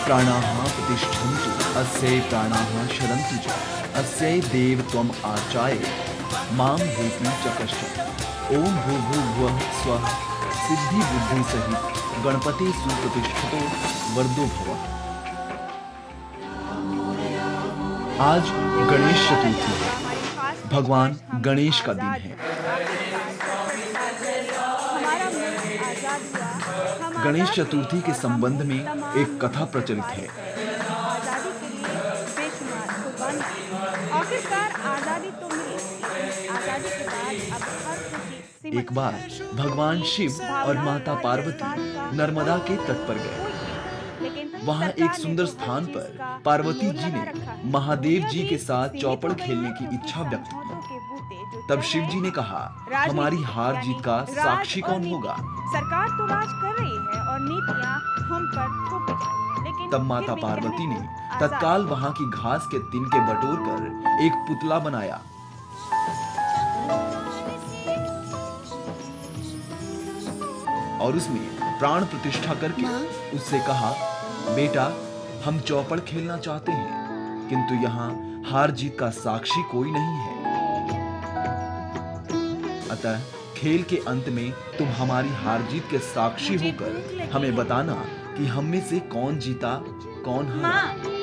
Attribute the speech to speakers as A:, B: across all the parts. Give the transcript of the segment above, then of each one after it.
A: प्राणाः प्रतिष्ठन्तु अस्यै प्राणाः शरन्तु च अस्यै देव त्वम् आचार्य मां भूति च कश्चन। ओम भूर्भुवः स्वः सिद्धि बुद्धि सहित गणपति सुप्रतिष्ठितो वरदो भवः। आज गणेश चतुर्थी है। भगवान गणेश का दिन है। गणेश चतुर्थी के संबंध में एक कथा प्रचलित है। एक बार भगवान शिव और माता पार्वती नर्मदा के तट पर गए। वहां एक सुंदर स्थान पर पार्वती जी ने महादेव जी के साथ चौपड़ खेलने की इच्छा व्यक्त की। तब शिव जी ने कहा, हमारी हार जीत का साक्षी कौन होगा?
B: सरकार तो राज कर रही है और नीतियां हम पर थोपी जाती हैं, लेकिन
A: तब माता पार्वती ने तत्काल वहां की घास के तिनके बटोर कर एक पुतला बनाया। और उसमें प्राण प्रतिष्ठा करके उससे कहा, बेटा, हम चौपड़ खेलना चाहते हैं, किंतु यहाँ हार जीत का साक्षी कोई नहीं है। अतः खेल के अंत में तुम हमारी हार जीत के साक्षी होकर हमें बताना कि हम में से कौन जीता कौन हारा।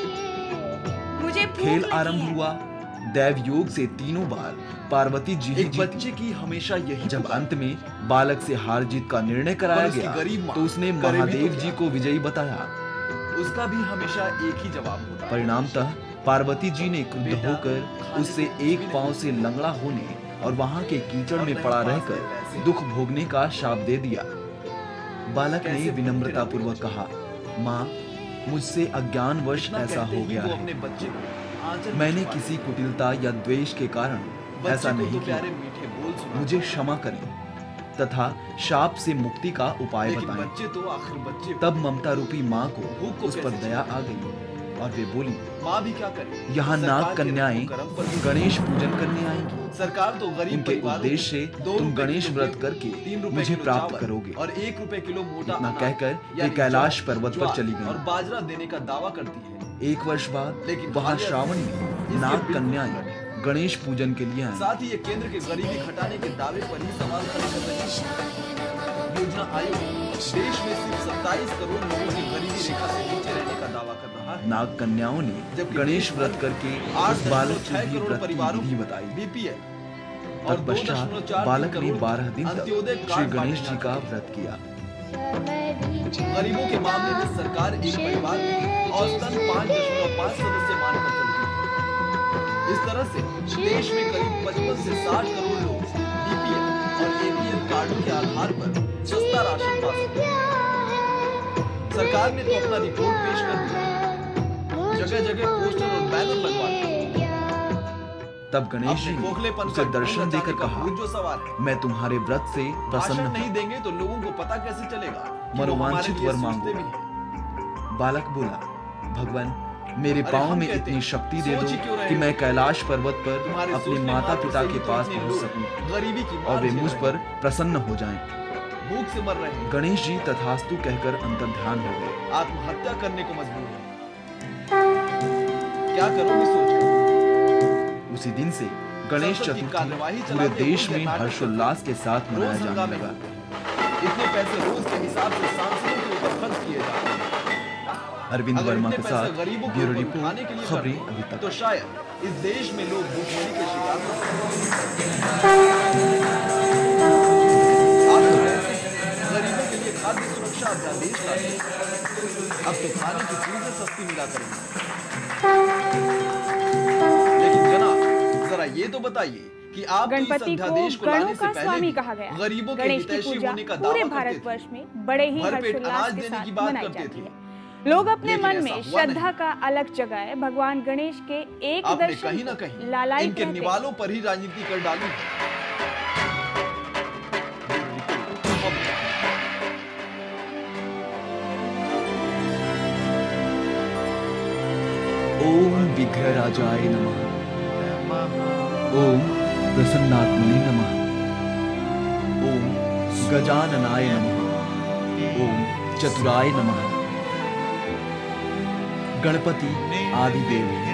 A: खेल आरंभ हुआ। दैव योग से तीनों बार पार्वती जी एक बच्चे की हमेशा यही। जब अंत में बालक से हार जीत का निर्णय कराया गया तो उसने महादेव जी को विजयी बताया। उसका भी हमेशा एक ही जवाब होता। परिणामतः पार्वती जी ने क्रुद्ध होकर उससे एक पांव से लंगड़ा होने और वहां के कीचड़ में पड़ा रहकर दुख भोगने का शाप दे दिया। बालक ने विनम्रता पूर्वक कहा, माँ, मुझसे अज्ञानवश ऐसा हो गया है। मैंने किसी कुटिलता या द्वेष के कारण ऐसा नहीं किया। मुझे क्षमा करें तथा शाप से मुक्ति का उपाय बताएं। तब ममता रूपी माँ को उस पर दया आ गई और वे बोली, माँ भी क्या करे, यहाँ नाग कन्याएं गणेश पूजन करने आएंगी। सरकार तो गरीब उनके उद्देश्य से तुम गणेश व्रत करके मुझे प्राप्त करोगे। और 1 रुपए किलो मोटा इतना कहकर वे कैलाश पर्वत पर चली गईं और बाजरा देने का दावा करती है। 1 वर्ष बाद वहाँ श्रावण में नाग कन्याएं गणेश पूजन के लिए आए। साथ ही ये केंद्र के गरीबी घटाने के दावे पर ही सवाल खड़े कर रहे हैं। योजना आयोग देश में सिर्फ 27 करोड़ लोगों की गरीबी रेखा से नीचे रहने का दावा कर रहा है। नाग कन्याओं ने गणेश व्रत करके उस बालक को भी व्रत की विधि बताई। बीपीएल तत्पश्चात बालक ने 12 दिन तक श्री गणेश जी का व्रत किया। गरीबों के मामले में सरकार एक परिवार में औसतन 5.5 सदस्य मानकर चलती है। इस तरह से देश में करीब 55 से 60 करोड़ लोग बीपीएल और एपीएल कार्डों के आधार पर सस्ता राशन पा सकते हैं। सरकार ने तो अपना रिपोर्ट पेश कर दिया, जगह जगह पोस्टर और बैनर लगवा दिए। तब गणेश जी ने उसे दर्शन देकर कहा, मैं तुम्हारे व्रत से प्रसन्न हूं। नहीं देंगे तो लोगों को पता कैसे चलेगा? मनोवांछित वर मांगो। बालक बोला, भगवान, मेरे पांव में इतनी शक्ति दे दो कि मैं कैलाश पर्वत पर अपने माता पिता के पास पहुंच सकूं और वे मुझ पर प्रसन्न हो जाएं। भूख से मर रहे हैं। गणेश जी तथास्तु कहकर अंतर्ध्यान हो गए। आत्महत्या करने को मजबूर हैं। क्या करोगे सोचकर। उसी दिन से गणेश चतुर्थी पूरे देश में हर्षोल्लास के साथ मनाया जाने लगा। इतने पैसे रोज के हिसाब से सांसदों के ऊपर खर्च किए जाते हैं। अरविंद वर्मा के साथ ब्यूरो रिपोर्ट, खबरें अभी तक। तो शायद इस देश में लोग भूखमरी के शिकार हो सकते हैं। गरीबों के लिए खाद्य सुरक्षा अध्यादेश लाए। अब तो खाने की चीजें सस्ती मिला करेंगी। लेकिन जनाब, जरा ये तो बताइए कि आप
B: गणपति को गणों का स्वामी कहा गया।
A: गरीबों के
B: गणेश की पूजा पूरे भारतवर्ष में बड़े ही हर्षोल्लास के साथ मनाई जाती है। लोग अपने मन में श्रद्धा का अलग जगाए भगवान गणेश के एक दर्शन
A: कहीं न कहीं
B: लालाई
A: इनके निवालों पर ही राजनीति कर डाली। ओम विघ्नराजाय नमः। ओम प्रसन्नात्मने नमः। ओम गजाननाय नमः। ओम चतुराय नमः। गणपति आदि देव हैं,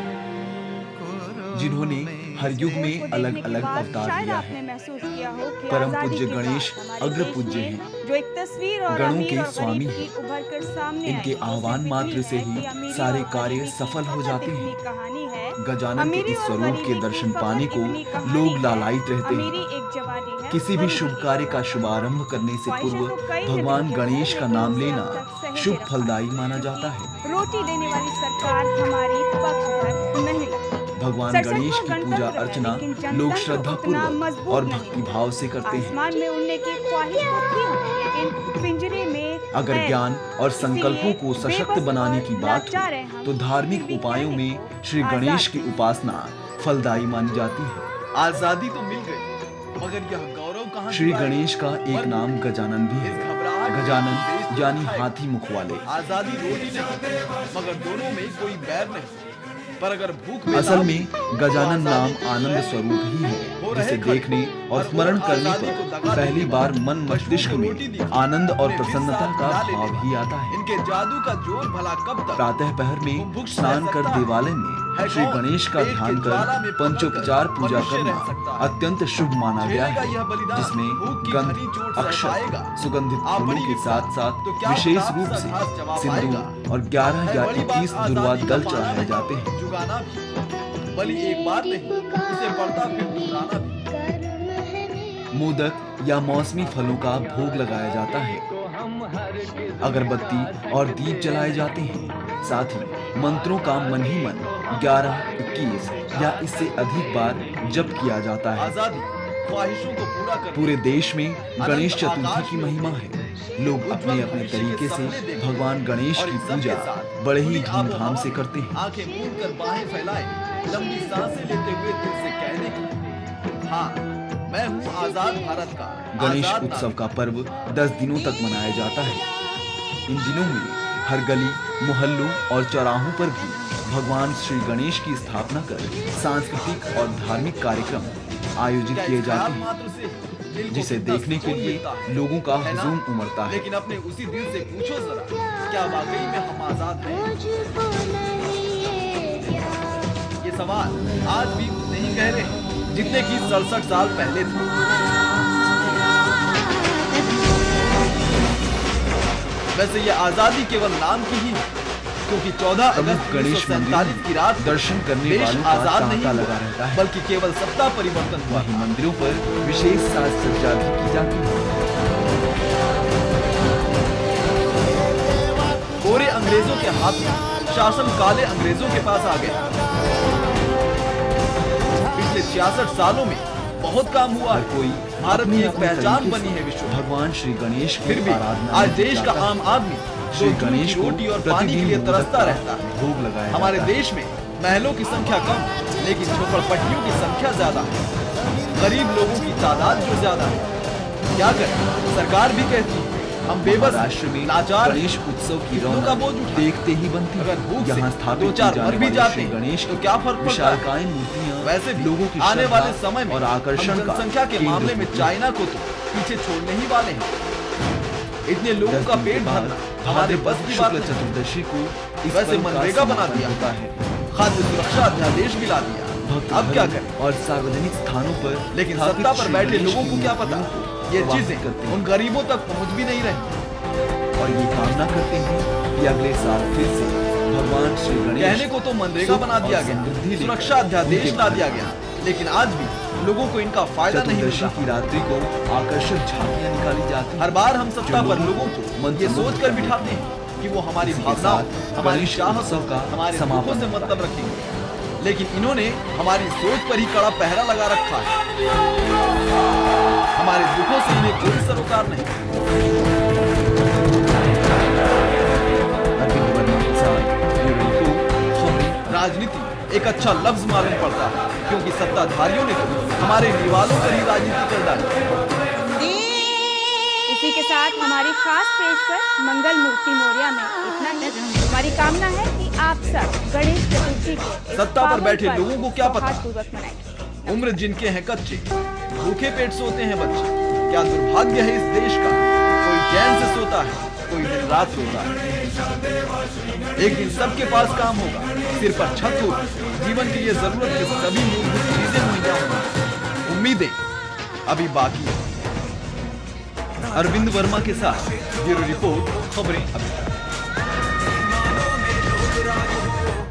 A: जिन्होंने हर युग में अलग अलग अवतार लिया है। परम पूज्य गणेश अग्र पूज्य हैं,
B: जो एक तस्वीर और
A: गणों के स्वामी
B: हैं। उभर कर सामने
A: इनके आह्वान मात्र से ही सारे कार्य सफल हो जाते हैं। गजानन के इस स्वरूप के दर्शन पाने को लोग लालायित रहते हैं। किसी भी शुभ कार्य का शुभारंभ करने से पूर्व भगवान गणेश का नाम लेना शुभ फलदायी माना जाता है।
B: रोटी देने वाली सरकार हमारी पक्षधर नहीं लगती।
A: भगवान गणेश की पूजा अर्चना लोग श्रद्धा पूर्वक और भक्ति भाव से करते हैं।
B: आसमान में उड़ने की ख्वाहिश होती है, लेकिन पिंजरे में
A: अगर ज्ञान और संकल्पों को सशक्त बनाने की बात हो तो धार्मिक उपायों में श्री गणेश की उपासना फलदायी मानी जाती है।
C: आजादी तो मिल गई, मगर यह गौरव कहां?
A: श्री गणेश का एक नाम गजानन भी है। गजानन यानी हाथी मुख वाले।
C: आजादी रोटी नहीं, मगर दोनों में कोई बैर नहीं। पर अगर भूख
A: असल में गजानन नाम आनंद स्वरूप ही है, जिसे देखने और स्मरण करने पर पहली बार मन मस्तिष्क में आनंद और प्रसन्नता का भाव ही आता है।
C: इनके जादू का जोर भला कब तक?
A: प्रातः पहर में स्नान कर देवालय में श्री गणेश का ध्यान कर पंचोपचार पूजा करना अत्यंत शुभ माना गया है, जिसमें गंध, अक्षत, सुगंधित फूलों के साथ साथ विशेष रूप से सिंदूर और 11 या 21 दुर्वा दल चढ़ाए जाते हैं।
C: जुगाना भी बलि एक बार नहीं, उसे बढ़ता फिर दुहराना भी।
A: मोदक या मौसमी फलों का भोग लगाया जाता है। अगरबत्ती और दीप जलाए जाते हैं। साथ ही मंत्रों का मन ही मन 11, 21 या इससे अधिक बार जप किया जाता है।
C: आजादी ख्वाहिशों को पूरा कर
A: पूरे देश में गणेश चतुर्थी की महिमा है। लोग अपने अपने तरीके से भगवान गणेश की पूजा बड़े ही धूमधाम से करते हैं।
C: आंखें मूंद कर बाहें फैलाए, लंबी सांसें लेते हुए दिल से कहने की, हाँ मैं हूँ आजाद भारत का।
A: गणेश उत्सव का पर्व 10 दिनों तक मनाया जाता है। इन दिनों में हर गली, मोहल्लों और चौराहों पर भी भगवान श्री गणेश की स्थापना कर सांस्कृतिक और धार्मिक कार्यक्रम आयोजित किए जाते हैं, जिसे देखने के लिए लोगों का हुजूम उमड़ता है।
C: लेकिन अपने उसी दिल से पूछो जरा, क्या वाकई में हम आजाद हैं? ये सवाल आज भी उतने ही गहरे हैं जितने कि 67 साल पहले थे। वैसे ये आजादी केवल नाम की ही है, क्योंकि 14 अगस्त
A: गणेश
C: 1947 की रात
A: दर्शन करने
C: देश
A: वालों का
C: आजाद नहीं
A: तांता
C: हुआ,
A: लगा रहता है।
C: बल्कि केवल सत्ता परिवर्तन हुआ।
A: वहीं मंदिरों पर विशेष साज सज्जा भी की जाती है।
C: गोरे अंग्रेजों के हाथ में शासन काले अंग्रेजों के पास आ गया। पिछले 66 सालों में बहुत काम हुआ है।
A: कोई
C: भारत की एक
A: अपने
C: पहचान
A: तरीके
C: बनी
A: से
C: है विश्व में।
A: भगवान श्री गणेश की
C: फिर भी
A: आराधना
C: आज
A: में
C: देश का
A: जाता है।
C: आम आदमी
A: श्री
C: जो
A: गणेश को
C: रोटी और पानी के लिए
A: प्रतिदिन
C: तरसता
A: मोदक
C: रहता
A: का
C: है।
A: भोग लगाया
C: हमारे
A: जाता है।
C: देश में महलों की संख्या कम, लेकिन झोपड़पट्टियों की संख्या ज्यादा है। गरीब लोगों की तादाद जो ज्यादा है। क्या करें, सरकार भी कहती है हम बेबस
A: राष्ट्र में
C: लाचार
A: गणेश उत्सव की
C: कितनों का बोझ
A: रौनक
C: उठाएं?
A: देखते ही बनती है।
C: अगर भूख से
A: यहाँ स्थापित
C: 2-4
A: की
C: मर
A: जाने
C: भी
A: वाले
C: जाते
A: श्री
C: हैं,
A: गणेश
C: तो
A: की
C: क्या फर्क पड़ता है?
A: विशालकाय मूर्तियाँ
C: वैसे भी
A: लोगों की
C: आने
A: श्रद्धा
C: वाले समय में
A: और आकर्षण
C: हम
A: का
C: जनसंख्या के
A: केंद्र
C: मामले में
A: होती है।
C: चाइना को तो पीछे छोड़ने ही वाले हैं। इतने लोगों का पेट भरना हमारे बस की बात
A: शुक्ल
C: नहीं।
A: चतुर्दशी को इस
C: वैसे
A: पर्व का
C: मनरेगा बना
A: समापन
C: दिया,
A: होता है।
C: खाद्य सुरक्षा अध्यादेश भी ला दिया।
A: भक्त
C: अब क्या
A: भजन
C: करें?
A: और सार्वजनिक स्थानों पर
C: लेकिन
A: स्थापित
C: सत्ता पर
A: श्री
C: बैठे
A: गणेश
C: लोगों
A: की
C: को क्या पता,
A: मूर्तियों
C: ये
A: को वाहित
C: चीजें
A: करते हैं
C: उन गरीबों तक पहुंच भी नहीं रही।
A: और ये कामना करते हैं कि अगले साल फिर से भगवान श्री गणेश
C: कहने को तो मनरेगा बना दिया
A: और समृद्धि
C: गया,
A: लेकर
C: सुरक्षा अध्यादेश
A: उनके
C: ला
A: घर
C: दिया गया, लेकिन आज भी लोगों को इनका फायदा नहीं
A: चतुर्दशी
C: मिलता।
A: की रात्रि को आकर्षक झांकियां निकाली जाती हैं।
C: हर बार हम सत्ता
A: जो
C: पर
A: लोगों
C: लोगों
A: को
C: को
A: मंत्र
C: ये
A: मुग्ध
C: सोच कर
A: करते
C: बिठाते हैं कि वो हमारी
A: इसी के
C: भावनाओं,
A: साथ
C: हमारी
A: गणेश
C: चाहत
A: उत्सव का
C: हमारे
A: समापन
C: दुखों से
A: होता
C: मतलब रखेंगे। लेकिन इन्होंने हमारी सोच पर ही कड़ा पहरा लगा रखा है। हमारे दुखों से इन्हें कोई सरोकार नहीं।
A: अरविंद वर्मा के साथ ब्यूरो रिपोर्ट, खबरें।
C: राजनीति एक अच्छा लफ्ज मालूम पड़ता है, क्योंकि सत्ताधारियों ने तो हमारे निवालों पर ही राजनीति कर डाली।
B: इसी के साथ हमारी खास पेशकश मंगल मूर्ति मौर्या में इतना ही। हमारी कामना है कि आप सब गणेश चतुर्थी को
C: सत्ता पर बैठे लोगों को क्या पता,
B: सौहार्दपूर्वक मनाएं।
C: उम्र जिनके हैं कच्चे, भूखे पेट सोते हैं बच्चे। क्या दुर्भाग्य है इस देश का, कोई चैन से सोता है, कोई दिन रात सोता है। एक दिन सबके पास काम होगा, सिर पर छत होगी, जीवन के लिए जरूरत की सभी मूलभूत चीजें मुहैया होंगी। उम्मीदें अभी बाकी है। अरविंद वर्मा के साथ ब्यूरो रिपोर्ट, खबरें अभी तक।